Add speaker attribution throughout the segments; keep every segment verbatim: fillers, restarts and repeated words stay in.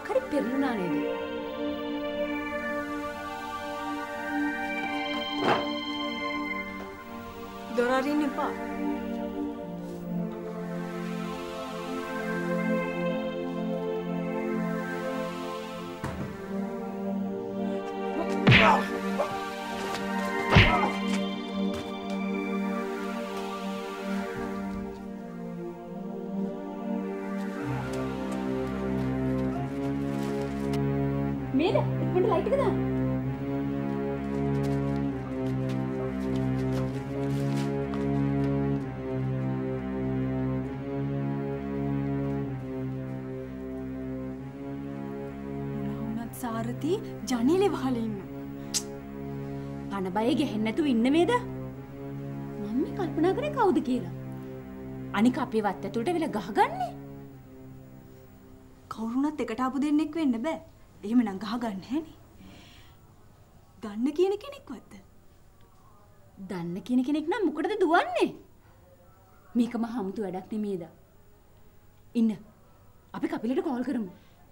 Speaker 1: මොකක් හරි පෙරළුණා නේද?
Speaker 2: දොර අරින්න එපා.
Speaker 1: මේද ඉක්මනට ලයිට් එක දාන්න.
Speaker 2: සාරති ජනේලේ වහලා ඉන්න.
Speaker 1: පණ බය ගහෙන්න නැතුව ඉන්න මේද? මම මේ කල්පනා කරේ කවුද කියලා. අනික අපේ වත් ඇතුළට වෙලා ගහගන්නේ.
Speaker 2: කවුරුණත් එකට ආපු දෙන්නෙක් වෙන්න බෑ. එහෙමනම් ගහගන්න හැනේ. දන්න කියන කෙනෙක්වත්ද?
Speaker 1: දන්න කියන කෙනෙක් නම් මොකටද දුවන්නේ? මේක මහ අමුතු වැඩක් නෙමේද? ඉන්න. අපි කපිලට කෝල් කරමු.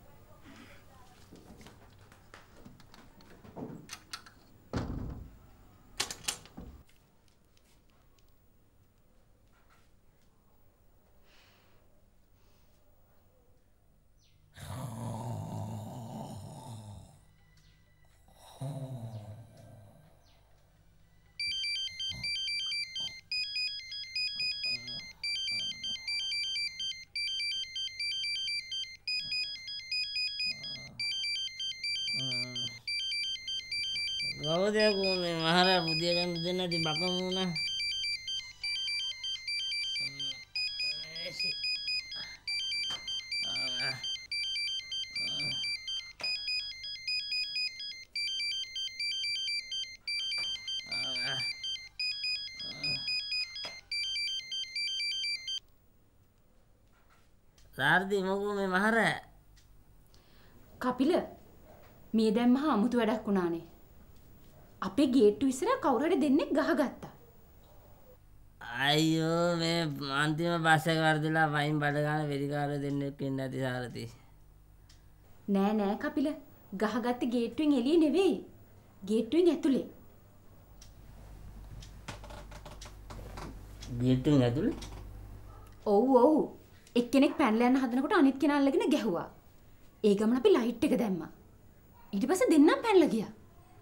Speaker 3: කවුදයක් මේ මහරා බුදිය ගන්න දෙන්නේ නැති බකම වුණා. සාරදි මොකෝ මේ මහරා?
Speaker 1: කපිල මේ දැන් මහා අමුතු වැඩක් වුණානේ. අපේ ගේට්ටු ඉස්සර කවුරු හරි දෙන්නෙක් ගහගත්තා.
Speaker 3: අයියෝ මේ අන්තිම බස් එක වර්ධලා වයින් බඩ ගන්න වෙලිකාරය දෙන්නෙක් ඉන්න ඇති සාරති.
Speaker 1: නෑ නෑ කපිල ගහගත්තේ ගේට්ටුවෙන් එළිය නෙවෙයි. ගේට්ටුවෙන් ඇතුලේ.
Speaker 3: ගේට්ටුවෙන් ඇතුලේ?
Speaker 1: ඔව් ඔව්. එක්කෙනෙක් පැනලා යන හදනකොට අනිත් කෙනා අල්ලගෙන ගැහුවා. ඒ ගමන අපි ලයිට් එක දැම්මා. ඊට පස්සේ දෙන්නම් පැනලා ගියා.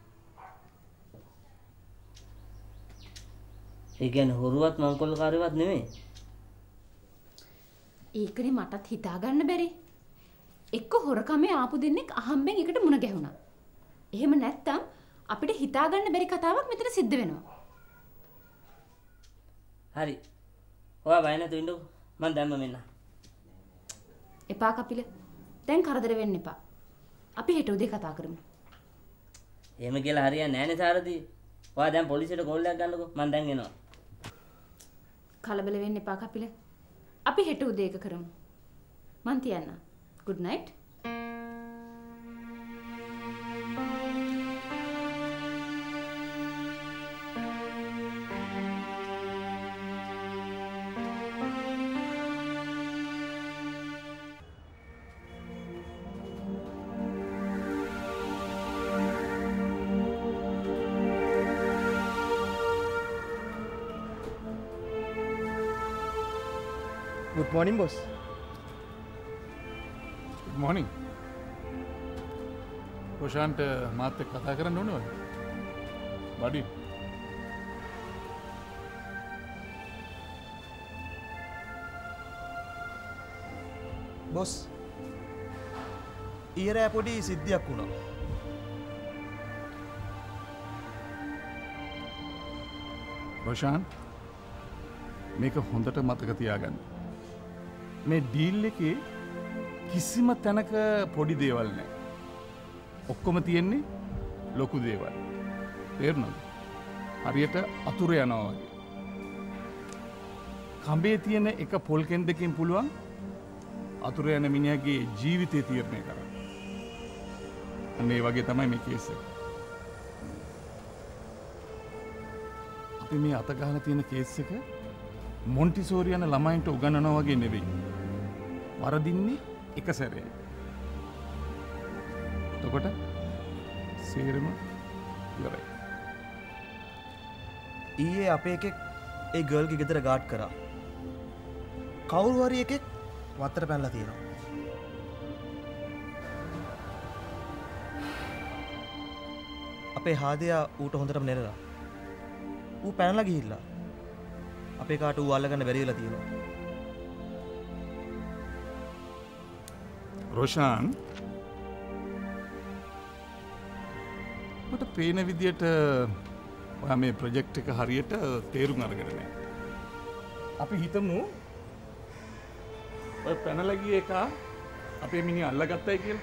Speaker 3: ඒ කියන්නේ හොරුවත් මංකොල්ලකාරයවත් නෙමෙයි.
Speaker 1: ඒකනේ මටත් හිතා ගන්න බැරි. එක්ක හොරකමේ ආපු දෙන්නෙක් අහම්බෙන් එකට මුණ ගැහුණා. එහෙම නැත්තම් අපිට හිතා ගන්න බැරි කතාවක් මෙතන සිද්ධ වෙනවා.
Speaker 3: හරි. ඔයා බය නැතුව ඉන්නකෝ. මං දැම්ම මෙන්න.
Speaker 1: එපා කපිල. දැන් කරදර වෙන්න එපා. අපි හෙට උදේ කතා කරමු.
Speaker 3: එහෙම කියලා හරියන්නේ නැහැ නේ සාරති. ඔයා දැන් පොලිසියට කෝල් එකක් ගන්නකෝ. මං දැන් එනවා.
Speaker 1: කලබල වෙන්න එපා කපිල. අපි හෙට උදේ එක කරමු. මං තියන්න. good night.
Speaker 4: Good morning, boss.
Speaker 5: Good morning. Roshant, මාත් එක්ක කතා කරන්න ඕනේ වගේ. බඩි.
Speaker 4: boss. ඊරෑ පොඩි සිද්ධියක් වුණා.
Speaker 5: Roshant, මේක හොඳට මතක තියාගන්න. මේ ඩීල් එකේ කිසිම තැනක පොඩි දේවල් නැහැ. ඔක්කොම තියෙන්නේ ලොකු දේවල්. තේරුණාද? හරියට අතුරු යනවා වගේ. කඹේ තියෙන එක පොල් කෙන්දකින් පුළුවන් අතුරු යන මිනිහගේ ජීවිතය තීරණය කරන්න. අන්න ඒ වගේ තමයි මේ කේස් එක. අපි මේ අත ගහලා තියෙන කේස් එක මොන්ටිසෝරි යන ළමයින්ට උගන්වනවා වගේ නෙවෙයි. වරදින්නේ එක සැරේ. එතකොට සේරම ඉවරයි.
Speaker 4: ඊයේ අපේ එකෙක් ඒ ගර්ල්ගේ ගෙදර ගාඩ් කරා. කවුරු හරි එකෙක් වත්තට පැනලා තියෙනවා. අපේ හාදයා ඌට හොඳටම නෙරලා. ඌ පැනලා ගිහිල්ලා. අපේ කාට ඌ අල්ලගන්න බැරි වෙලා තියෙනවා.
Speaker 5: රොෂාන් මට පේන විදියට ඔයා මේ ප්‍රොජෙක්ට් එක හරියට තේරුම් අරගෙන නැහැ. අපි හිතමු ඔය පැනලා ගිය එක අපේ මිනිහා අල්ලගත්තයි කියලා.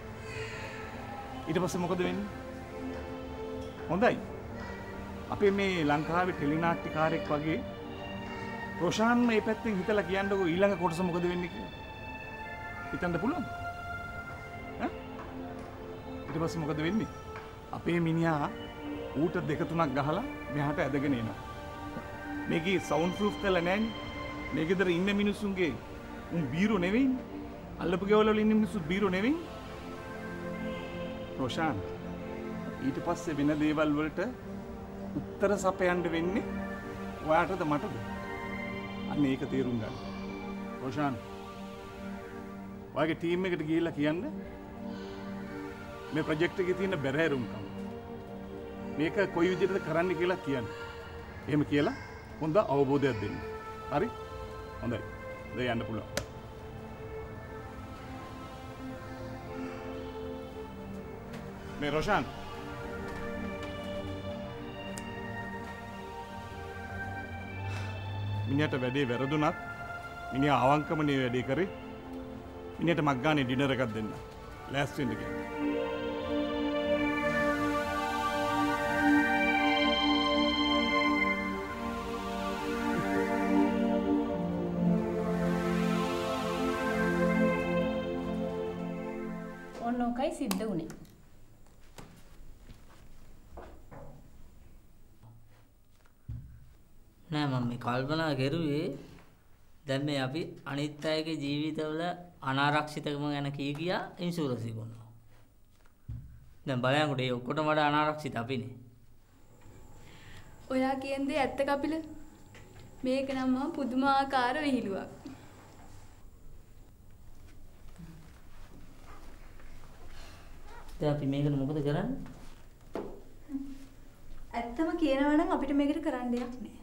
Speaker 5: ඊට පස්සේ මොකද වෙන්නේ? හොඳයි. අපේ මේ ලංකාවේ ටෙලිනාට්‍යකාරයෙක් වගේ රොෂාන් මේ පැත්තෙන් හිතලා කියන්නකෝ ඊළඟ කොටස මොකද වෙන්නේ කියලා. හිතන්න පුළුවන්? ඈ? ඊට පස්සේ මොකද වෙන්නේ? අපේ මිනිහා ඌට දෙක තුනක් ගහලා මෙහාට ඇදගෙන එනවා. මේකේ සවුන්ඩ් ප්‍රූෆ් කරලා නැන්නේ. මේ ගෙදර ඉන්න මිනිස්සුන්ගේ උන් බීරෝ නෙවෙයිනේ. අල්ලපු ගෙවල වල ඉන්න මිනිස්සු බීරෝ නෙවෙයි. රොෂාන් ඊට පස්සේ වෙන දේවල් වලට උත්තර සපයන්න වෙන්නේ ඔයාටද මටද? අන්න ඒක තේරුම් ගන්න. රොෂාන් ඔයාගේ ටීම් එකට ගිහිල්ලා කියන්න මේ ප්‍රොජෙක්ට් එකේ තියෙන බැරෑරුම්කම් මේක කොයි විදිහටද කරන්න කියලා කියන්න. එහෙම කියලා හොඳ අවබෝධයක් දෙන්න. හරි? හොඳයි. දැන් යන්න පුළුවන්. මේ රොෂාන් මිනිහට වැඩේ වැරදුනත් මිනිහා අවංකමනේ වැඩේ කරේ. මිනිහට මක් ගානේ ඩිනර් එකක් දෙන්න. ලෑස්ති වෙන්න කියලා.
Speaker 1: ඔන්නෝකයි සිද්ධ වුණේ.
Speaker 3: නෑ මම මේ කල්පනා කරුවේ දැන් මේ අපි අනිත් අයගේ ජීවිතවල අනාරක්ෂිතකම ගැන කී කියා ඉන්ෂුරන්ස් එක කරනවා. දැන් බලයන්කොට ඒ ඔක්කොටම වඩා අනාරක්ෂිත අපිනේ.
Speaker 2: ඔයා කියන දේ ඇත්ත කපිල. මේක නම් මහා පුදුමාකාර විහිළුවක්.
Speaker 3: දැන් අපි මේකට මොකද කරන්නේ?
Speaker 2: ඇත්තම කියනවා නම් අපිට මේකට කරන්න දෙයක් නෑ.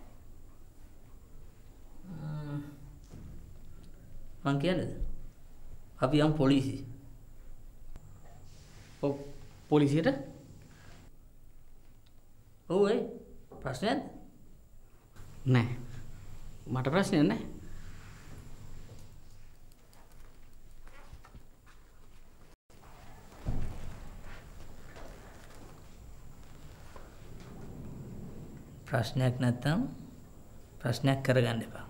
Speaker 3: මං කියන්නේද? අපි යම් පොලිසිය. ඔව් පොලිසියට? ඔව් ඒ ප්‍රශ්නයක්
Speaker 6: නෑ. මට ප්‍රශ්නයක් නෑ.
Speaker 3: ප්‍රශ්නයක් නැත්තම් ප්‍රශ්නයක් කරගන්න එපා.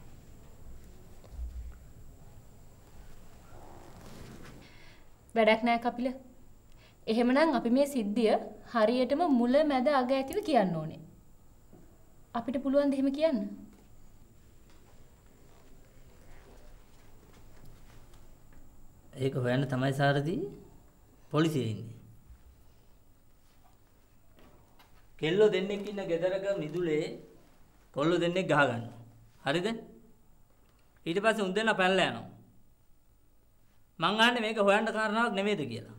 Speaker 1: වැඩක් නෑ කපිල. එහෙමනම් අපි මේ සිද්ධිය හරියටම මුල මැද අග ඇතිව කියන්න ඕනේ. අපිට පුළුවන් ද එහෙම කියන්න?
Speaker 3: ඒක හොයන්න තමයි සාරදී පොලිසියේ ඉන්නේ. කෙල්ලෝ දෙන්නෙක් ඉන්න ගෙදරක මිදුලේ කොල්ලෝ දෙන්නෙක් ගහ ගන්නවා. හරිද? ඊට පස්සේ උන් දෙන්නා පැනලා යනවා. මං අහන්නේ මේක හොයන්න කාරණාවක් නෙමෙයිද කියලා.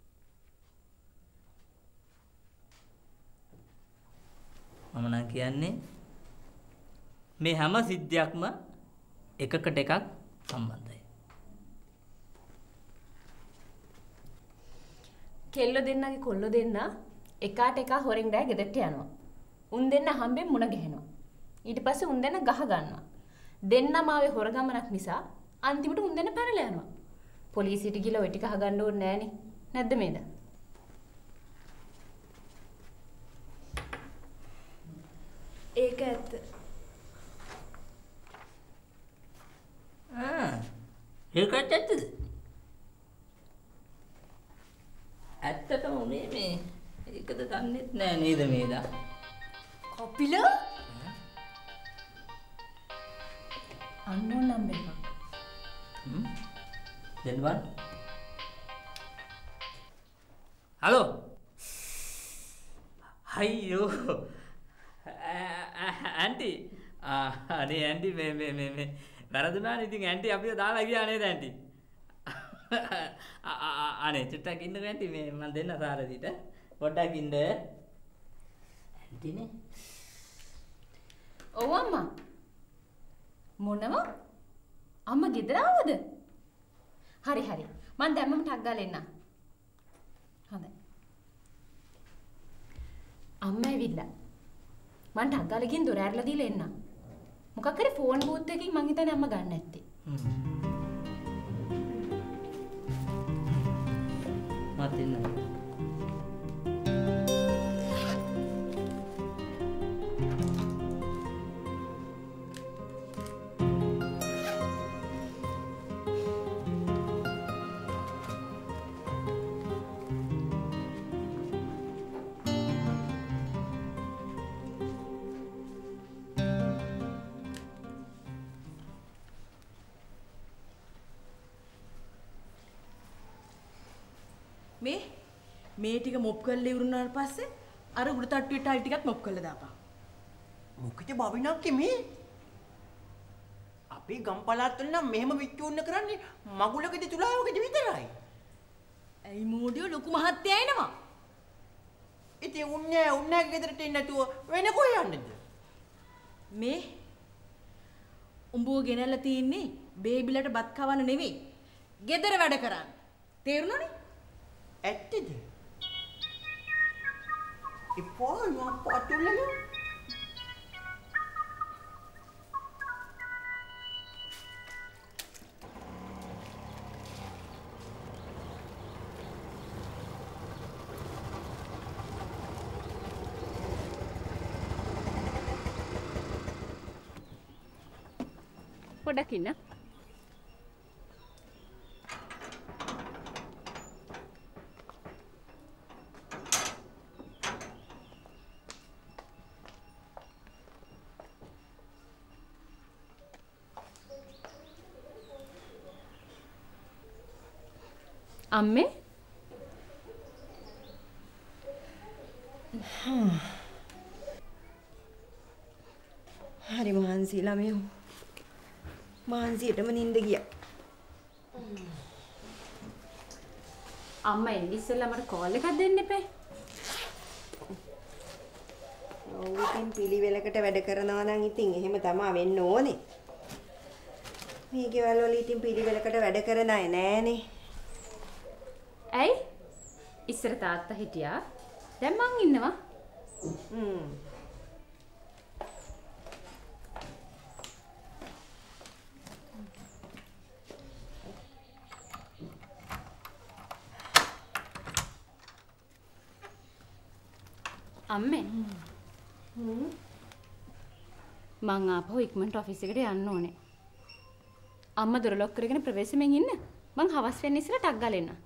Speaker 3: මම නම් කියන්නේ මේ හැම සිද්ධියක්ම එකකට එකක් සම්බන්ධයි.
Speaker 1: කෙල්ලෝ දෙන්නගේ කොල්ලෝ දෙන්න එකාට එකා හොරෙන් දැය ගෙදරට යනවා. උන් දෙන්න හම්බෙන් මුණ ගැහෙනවා. ඊට පස්සේ උන් දෙන්න ගහ ගන්නවා. දෙන්නම ආවේ හොර ගමනක් නිසා අන්තිමට උන් දෙන්න පැනලා යනවා. පොලිසියට ගිහලා ඔය ටික අහගන්න ඕනේ නෑනේ. නැද්ද මේද?
Speaker 2: ඒක ඇත්ත.
Speaker 3: ආ ඒකත් ඇත්තද? ඇත්තටම උනේ මේ ඒකද දන්නෙත් නෑ නේද මේදා?
Speaker 2: කපිල
Speaker 1: අන්නෝන් නම්බර් එකක්.
Speaker 3: හ්ම් දෙන්න බලන්න. හලෝ අයියෝ ඇන්ටි අනේ ඇන්ටි මේ මේ මේ මේ වැරදුනානේ ඉතින් ඇන්ටි අපිව දාලා ගියා නේද ඇන්ටි අනේ චුට්ටක් ඉන්නකෝ ඇන්ටි මේ මම දෙන්න සාරදීට පොඩ්ඩක් ඉන්න ඇන්ටිනේ
Speaker 1: ඔව් අම්මා මොනවා අම්මා ගෙදර ආවද හරි හරි මං දැම්මම ටක් ගාලා එන්න හොඳයි අම්මා ඇවිල්ලා මං ටක් ගාලා ගිහින් දොර ඇරලා දීලා එන්න මොකක් හරි ෆෝන් බූත් එකකින් මං හිතන්නේ අම්මා ගන්න නැත්තේ
Speaker 3: මත් එන්න
Speaker 7: මේ මේ ටික මොප් කරලා ඉවරුනාට පස්සේ අර උඩ තට්ටුවේ ටයිල් ටිකත් මොප් කරලා දාපන්.
Speaker 8: මොකද බබිනක්කේ මේ අපේ ගම් පළාත් වල නම් මෙහෙම විච්චූන්න කරන්නේ මගුලකදී තුලාවකදී විතරයි.
Speaker 7: ඇයි මෝඩියෝ ලොකු මහත්තයා එනවා.
Speaker 8: ඉතින් උන්නේ උන්නේ ගෙදරට එන්න නැතුව වෙන කොහෙ යන්නද?
Speaker 7: මේ උඹව ගෙනල්ලා තින්නේ බේබිලට බත් කවන්න නෙවෙයි. ගෙදර වැඩ කරන්න. තේරුණානේ?
Speaker 8: ඇත්තද? ඉපෝ යපා තුලලු
Speaker 1: පොඩ්ඩක් ඉන්න අම්මේ
Speaker 9: හරි මහන්සි ළමයෝ මහන්සියටම නිින්ද ගියා
Speaker 1: අම්මා එන්නේ ඉස්සෙල්ලා මට කෝල් එකක් දෙන්න එපේ
Speaker 9: ඔව් ඉතින් පිළිවෙලකට වැඩ කරනවා නම් ඉතින් එහෙම තමයි වෙන්න ඕනේ මේ ගෙවල් වල ඉතින් පිළිවෙලකට වැඩ කරන අය නෑනේ
Speaker 1: ඇයි ඉස්සර තාත්තා හිටියා දැන් මං ඉන්නවා
Speaker 9: හ්ම්
Speaker 1: අම්මේ හ්ම් මං ආපහු ඉක්මනට ඔෆිස් එකට යන්න ඕනේ අම්මා දොර ලොක් කරගෙන ප්‍රවේශමෙන් ඉන්න මං හවස් වෙන්න ඉස්සර ටක් ගාලා එන්න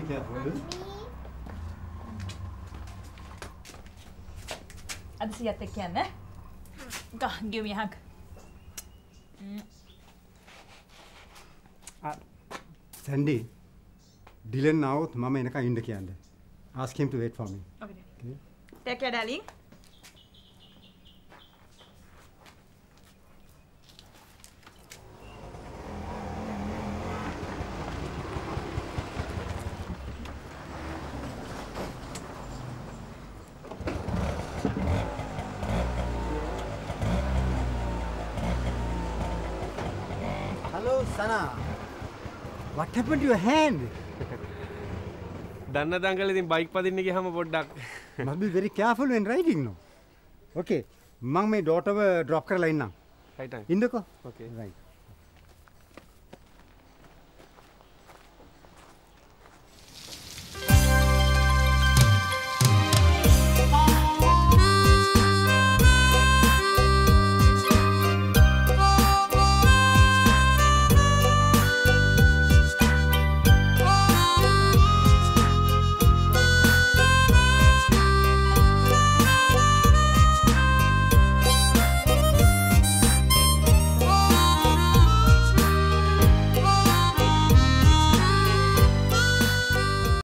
Speaker 10: careful.
Speaker 2: අද සියත් එක්ක යන්න. Go, give me a hug.
Speaker 10: Sandy, Dylan out, Mama enaka inda kiyanda. Ask him to wait for me.
Speaker 2: Okay. Okay. Take care, darling.
Speaker 10: Hello, Sana. What happened to your hand?
Speaker 11: දන්න දංගල ඉතින් bike පදින්න ගියාම පොඩ්ඩක්
Speaker 10: Must be very careful when riding, no? Okay. මම මේ ඩෝටර්ව drop කරලා ඉන්නම්.
Speaker 11: right
Speaker 10: ඉන්නකෝ.
Speaker 11: okay
Speaker 10: right.